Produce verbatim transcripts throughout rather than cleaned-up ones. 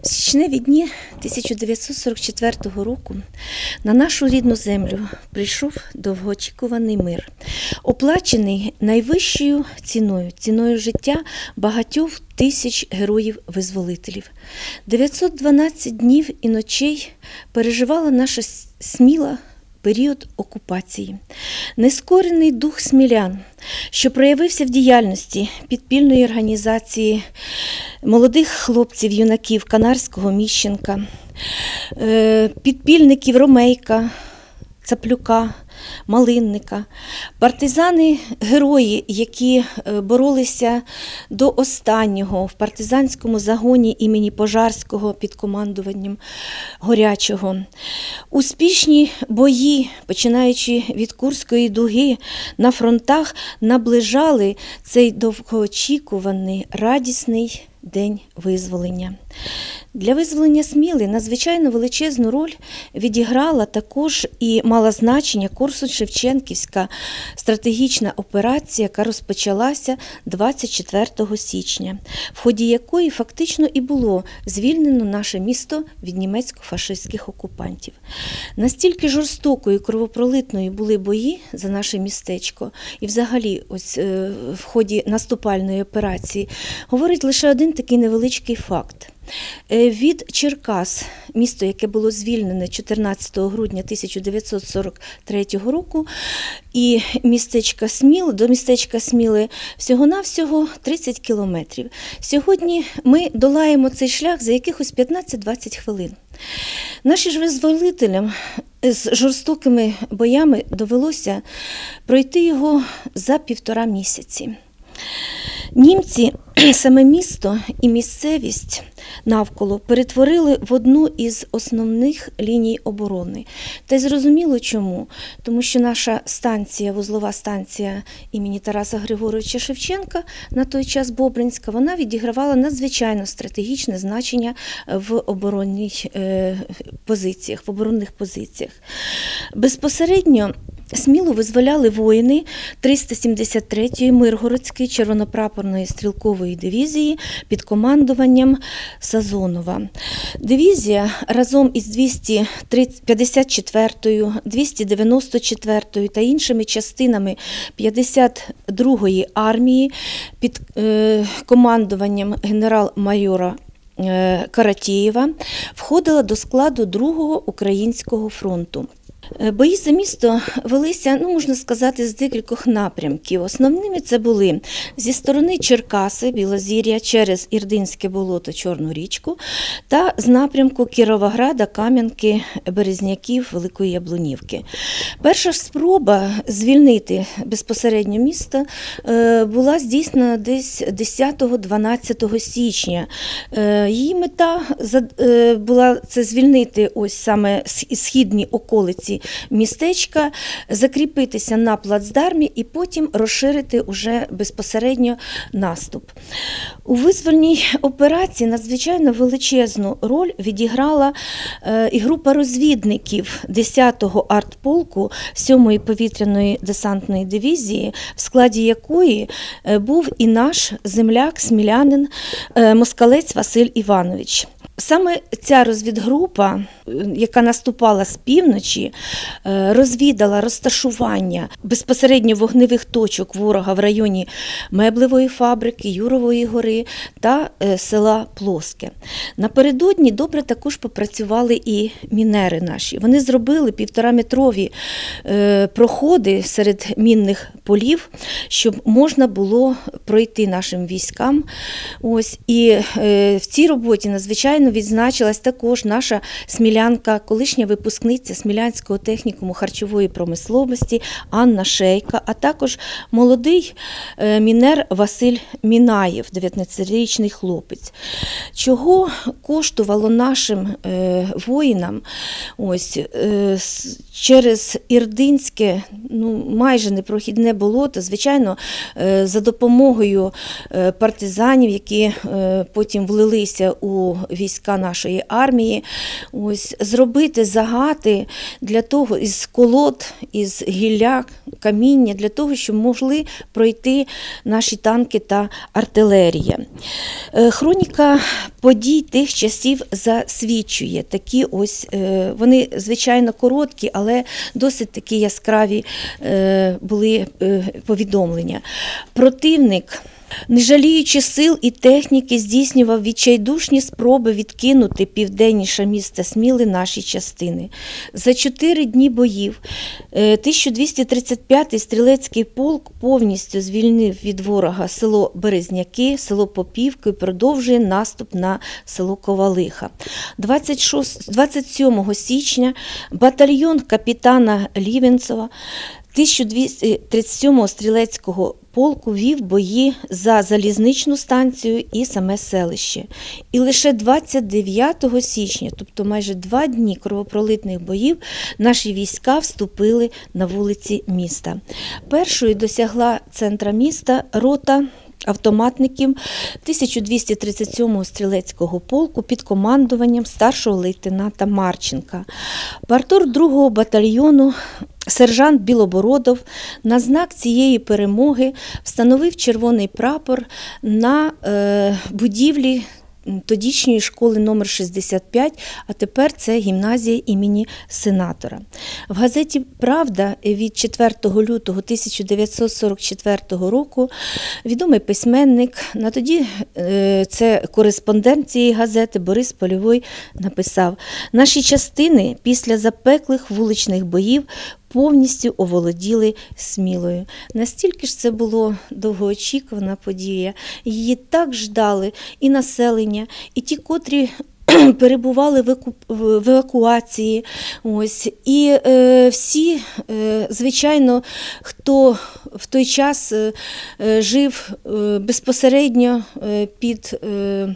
В січневі дні тисяча дев'ятсот сорок четвертого року на нашу рідну землю прийшов довгоочікуваний мир, оплачений найвищою ціною, ціною життя багатьох тисяч героїв-визволителів. дев'ятсот дванадцять днів і ночей переживала наша Сміла період окупації. Нескорений дух смілян, що проявився в діяльності підпільної організації молодих хлопців-юнаків Канарського Міщенка, підпільників Ромейка, Цаплюка, Малинника, партизани-герої, які боролися до останнього в партизанському загоні імені Пожарського під командуванням Горячого. Успішні бої, починаючи від Курської дуги, на фронтах наближали цей довгоочікуваний, радісний день визволення. Для визволення Сміли надзвичайно величезну роль відіграла також і мала значення Корсунь-Шевченківська стратегічна операція, яка розпочалася двадцять четвертого січня, в ході якої фактично і було звільнено наше місто від німецько-фашистських окупантів. Настільки жорстокою і кровопролитною були бої за наше містечко і взагалі ось в ході наступальної операції, говорить лише один такий невеличкий факт. Від Черкас, місто, яке було звільнене чотирнадцятого грудня тисяча дев'ятсот сорок третього року, і містечка Сміл, до містечка Сміли всього-навсього тридцять кілометрів. Сьогодні ми долаємо цей шлях за якихось п'ятнадцять-двадцять хвилин. Нашим ж визволителям з жорстокими боями довелося пройти його за півтора місяці. Німці саме місто і місцевість навколо перетворили в одну із основних ліній оборони. Та й зрозуміло чому. Тому що наша станція, вузлова станція імені Тараса Григоровича Шевченка, на той час Бобринська, вона відігравала надзвичайно стратегічне значення в оборонних позиціях, в оборонних позиціях. Безпосередньо Смілу визволяли воїни триста сімдесят третьої Миргородської червонопрапорної стрілкової дивізії під командуванням Сазонова. Дивізія разом із двісті п'ятдесят четвертою, двісті дев'яносто четвертою та іншими частинами п'ятдесят другої армії під е, командуванням генерал-майора е, Каратєєва входила до складу Другого Українського фронту. Бої за місто велися, ну, можна сказати, з декількох напрямків. Основними це були зі сторони Черкаси, Білозір'я, через Ірдинське болото, Чорну річку, та з напрямку Кіровограда, Кам'янки, Березняків, Великої Яблунівки. Перша спроба звільнити безпосередньо місто була здійснена десь десятого-дванадцятого січня. Її мета була це звільнити ось саме східні околиці містечка, закріпитися на плацдармі і потім розширити уже безпосередньо наступ. У визвольній операції надзвичайно величезну роль відіграла е, і група розвідників десятого артполку сьомої повітряної десантної дивізії, в складі якої е, був і наш земляк, смілянин, е, москалець Василь Іванович. Саме ця розвідгрупа, яка наступала з півночі, розвідала розташування безпосередньо вогневих точок ворога в районі Меблевої фабрики, Юрової гори та села Плоске. Напередодні добре також попрацювали і мінери наші. Вони зробили півтораметрові проходи серед мінних полів, щоб можна було пройти нашим військам. Ось. І в цій роботі надзвичайно відзначилась також наша смілянка, колишня випускниця Смілянського технікуму харчової промисловості Анна Шейка, а також молодий мінер Василь Мінаєв, дев'ятнадцятирічний хлопець. Чого коштувало нашим воїнам ось через Ірдинське, ну, майже непрохідне болото, звичайно, за допомогою партизанів, які потім влилися у війська війська нашої армії, ось, зробити загати для того, із колод, із гілля, каміння, для того, щоб могли пройти наші танки та артилерія. Хроніка подій тих часів засвідчує такі ось, вони, звичайно, короткі, але досить такі яскраві були повідомлення. Противник, не жаліючи сил і техніки, здійснював відчайдушні спроби відкинути південніше міста Сміли наші частини. За чотири дні боїв тисяча двісті тридцять п'ятий стрілецький полк повністю звільнив від ворога село Березняки, село Попівки і продовжує наступ на село Ковалиха. двадцять сьомого січня батальйон капітана Лівенцова тисяча двісті тридцять сьомого стрілецького полку вів бої за залізничну станцію і саме селище. І лише двадцять дев'ятого січня, тобто майже два дні кровопролитних боїв, наші війська вступили на вулиці міста. Першою досягла центра міста рота автоматників тисяча двісті тридцять сьомого стрілецького полку під командуванням старшого лейтенанта Марченка. Парторг другого батальйону сержант Білобородов на знак цієї перемоги встановив червоний прапор на е, будівлі тодішньої школи номер шістдесят п'ять, а тепер це гімназія імені Сенатора. В газеті «Правда» від четвертого лютого тисяча дев'ятсот сорок четвертого року відомий письменник, на тоді це кореспондент цієї газети Борис Польовий, написав: «Наші частини після запеклих вуличних боїв повністю оволоділи Смілою». Настільки ж це було довгоочікувана подія. Її так ждали і населення, і ті, котрі перебували в евакуації. Ось. І е, всі, е, звичайно, хто в той час е, жив е, безпосередньо е, під е,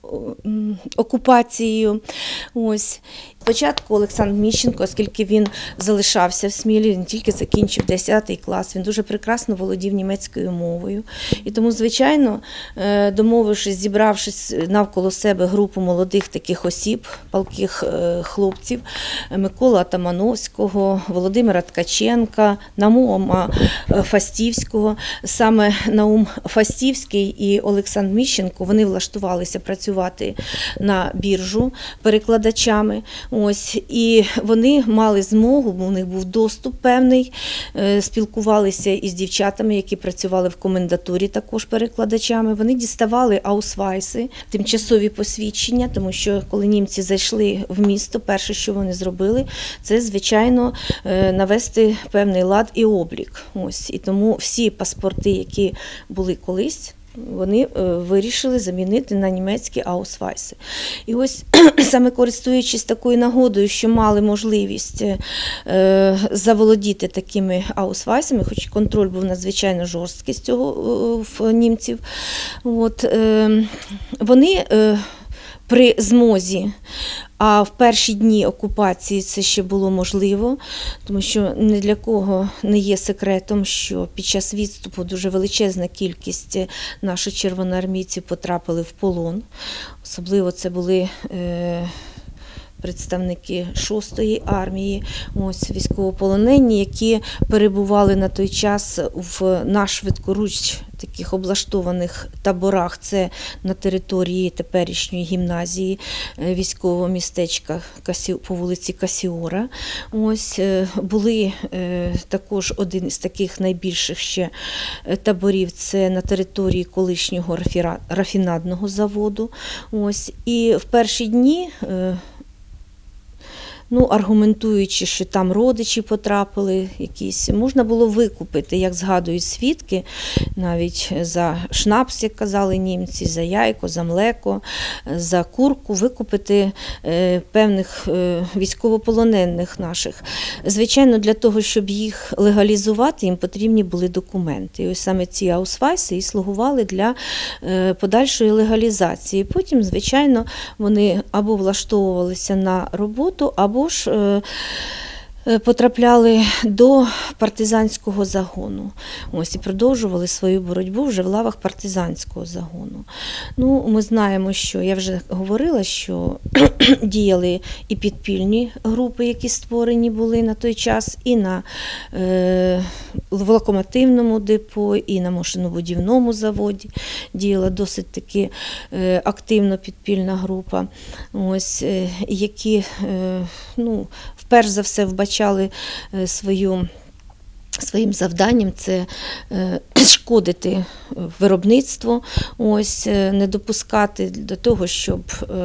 окупацією. Ось. Спочатку Олександр Міщенко, оскільки він залишався в Смілі, він тільки закінчив десятий клас, він дуже прекрасно володів німецькою мовою. І тому, звичайно, домовившись, зібравшись навколо себе групу молодих таких осіб, палких хлопців, Миколи Атамановського, Володимира Ткаченка, Наума Фастівського, саме Наум Фастівський і Олександр Міщенко, вони влаштувалися працювати на біржу перекладачами. Ось, і вони мали змогу, бо у них був доступ певний, спілкувалися із дівчатами, які працювали в комендатурі також перекладачами. Вони діставали аусвайси, тимчасові посвідчення, тому що коли німці зайшли в місто, перше, що вони зробили, це, звичайно, навести певний лад і облік. Ось, і тому всі паспорти, які були колись, вони вирішили замінити на німецькі аусвайси. І ось саме користуючись такою нагодою, що мали можливість заволодіти такими аусвайсами, хоч контроль був надзвичайно жорсткий з цього в німців, от, вони при змозі, а в перші дні окупації це ще було можливо, тому що ні для кого не є секретом, що під час відступу дуже величезна кількість наших червоноармійців потрапили в полон. Особливо це були е, представники шостої армії, ось військовополонені, які перебували на той час в нашвидкоруч таких облаштованих таборах. Це на території теперішньої гімназії військового містечка по вулиці Касіора. Ось були також один із таких найбільших ще таборів, це на території колишнього рафінадного заводу. Ось. І в перші дні, ну, аргументуючи, що там родичі потрапили якісь, можна було викупити, як згадують свідки, навіть за шнапс, як казали німці, за яйко, за млеко, за курку, викупити е, певних е, військовополонених наших. Звичайно, для того, щоб їх легалізувати, їм потрібні були документи. І ось саме ці аусвайси і слугували для е, подальшої легалізації. Потім, звичайно, вони або влаштовувалися на роботу, або ж потрапляли до партизанського загону. Ось, і продовжували свою боротьбу вже в лавах партизанського загону. Ну, ми знаємо, що, я вже говорила, що діяли і підпільні групи, які створені були на той час, і на, е, в локомотивному депо, і на машинобудівному заводі діяла досить таки е, активно підпільна група, ось, е, які, е, ну, перш за все вбачали свою, своїм завданням це шкодити виробництво, ось, не допускати до того, щоб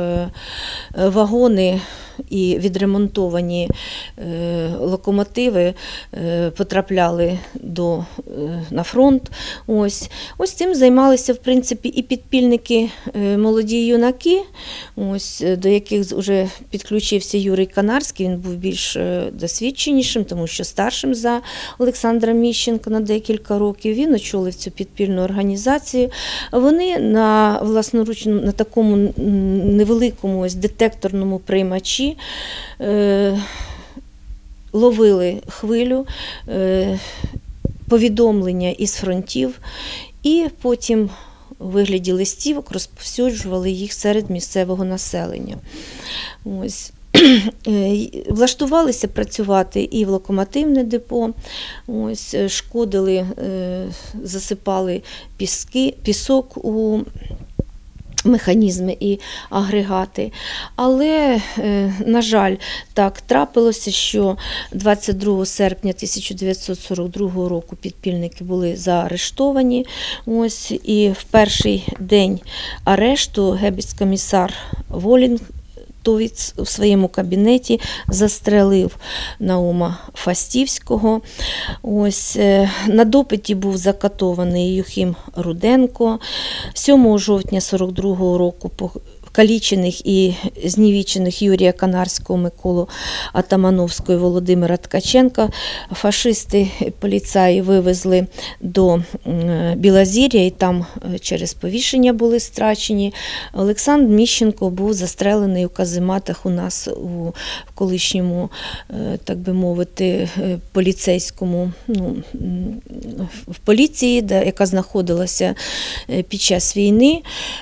вагони і відремонтовані локомотиви потрапляли до, на фронт. Ось. Ось цим займалися, в принципі, і підпільники, молоді юнаки, ось, до яких вже підключився Юрій Канарський, він був більш досвідченішим, тому що старшим за Олександра Міщенка на декілька років. Він очолив цю підпільну організацію. Вони на власноручному, на такому невеликому ось детекторному приймачі е, ловили хвилю, е, повідомлення із фронтів і потім у вигляді листівок розповсюджували їх серед місцевого населення. Ось. Влаштувалися працювати і в локомотивне депо, ось, шкодили, засипали піски, пісок у механізми і агрегати. Але, на жаль, так трапилося, що двадцять другого серпня тисяча дев'ятсот сорок другого року підпільники були заарештовані. Ось, і в перший день арешту гебіц-комісар Волінг у своєму кабінеті застрелив Наума Фастівського. Ось, на допиті був закатований Юхим Руденко. сьомого жовтня сорок другого року покалічених і знівічених Юрія Канарського, Миколу Атамановського і Володимира Ткаченка фашисти, поліцаї вивезли до Білозір'я і там через повішення були страчені. Олександр Міщенко був застрелений у казематах у нас у колишньому, так би мовити, поліцейському, ну, в поліції, яка знаходилася під час війни,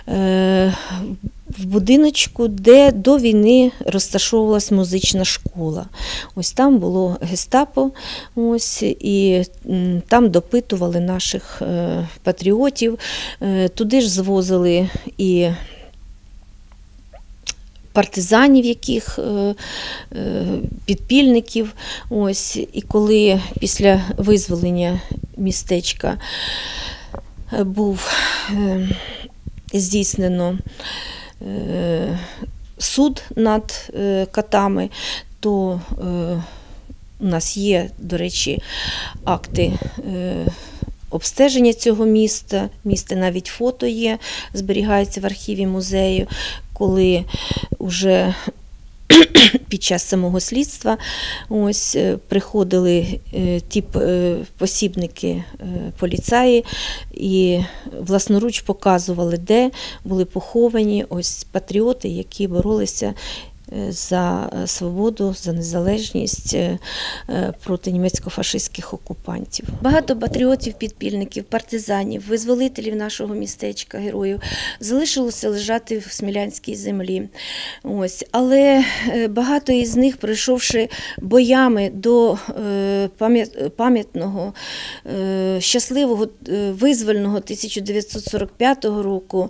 в будиночку, де до війни розташовувалась музична школа. Ось там було гестапо, ось, і там допитували наших е, патріотів. Е, туди ж звозили і партизанів, яких е, е, підпільників. Ось, і коли після визволення містечка був е, здійснено суд над катами, то у нас є, до речі, акти обстеження цього міста, міста навіть фото є, зберігається в архіві музею, коли вже під час самого слідства ось приходили ті посібники поліцаї і власноруч показували, де були поховані ось патріоти, які боролися за свободу, за незалежність проти німецько-фашистських окупантів. Багато патріотів-підпільників, партизанів, визволителів нашого містечка, героїв, залишилося лежати в Смілянській землі. Ось. Але багато із них, пройшовши боями до пам'ятного, щасливого, визвольного тисяча дев'ятсот сорок п'ятого року,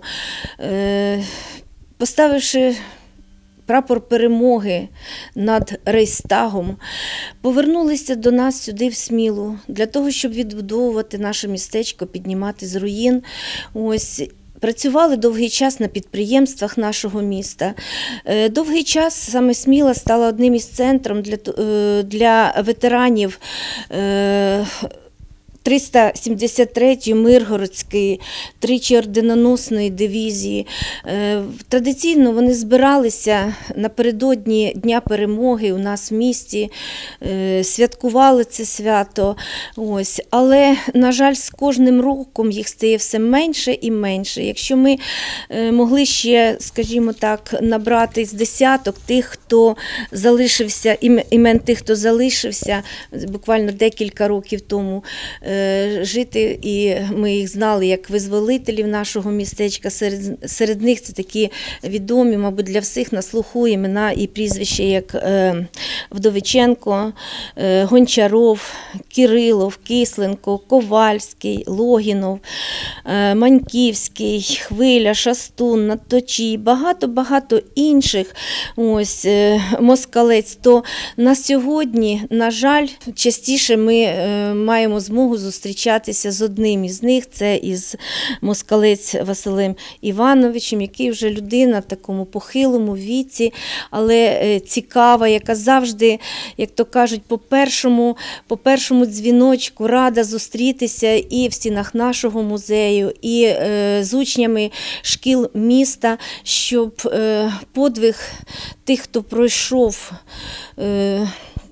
поставивши прапор перемоги над Рейхстагом, повернулися до нас сюди, в Смілу, для того, щоб відбудовувати наше містечко, піднімати з руїн. Ось. Працювали довгий час на підприємствах нашого міста. Довгий час саме Сміла стала одним із центрів для, для ветеранів триста сімдесят третьої Миргородської тричі орденоносної дивізії. Традиційно вони збиралися напередодні Дня Перемоги у нас в місті, святкували це свято. Ось. Але, на жаль, з кожним роком їх стає все менше і менше. Якщо ми могли ще, скажімо так, набрати з десяток тих, хто залишився, імен тих, хто залишився буквально декілька років тому жити, і ми їх знали як визволителів нашого містечка. Серед, серед них це такі відомі, мабуть, для всіх на слуху імена і прізвища, як Вдовиченко, Гончаров, Кирилов, Кисленко, Ковальський, Логінов, Маньківський, Хвиля, Шастун, Надточій, багато-багато інших, ось, Москалець. То на сьогодні, на жаль, частіше ми маємо змогу зустрічатися з одним із них, це із Москалець Василем Івановичем, який вже людина в такому похилому віці, але цікава, яка завжди, як то кажуть, по першому, по першому дзвіночку рада зустрітися і в стінах нашого музею, і е, з учнями шкіл міста, щоб е, подвиг тих, хто пройшов е,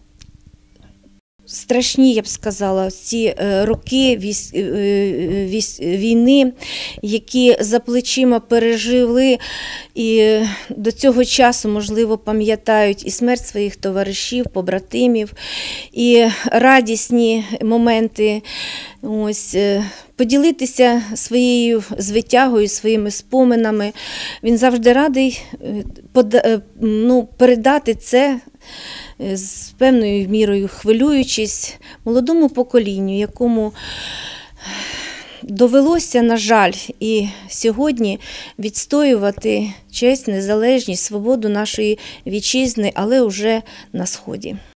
страшні, я б сказала, ці роки війни, які за плечима пережили і до цього часу, можливо, пам'ятають і смерть своїх товаришів, побратимів, і радісні моменти. Ось, поділитися своєю звитягою, своїми споминами. Він завжди радий ну, передати це, з певною мірою хвилюючись, молодому поколінню, якому довелося, на жаль, і сьогодні відстоювати честь, незалежність, свободу нашої вітчизни, але вже на Сході.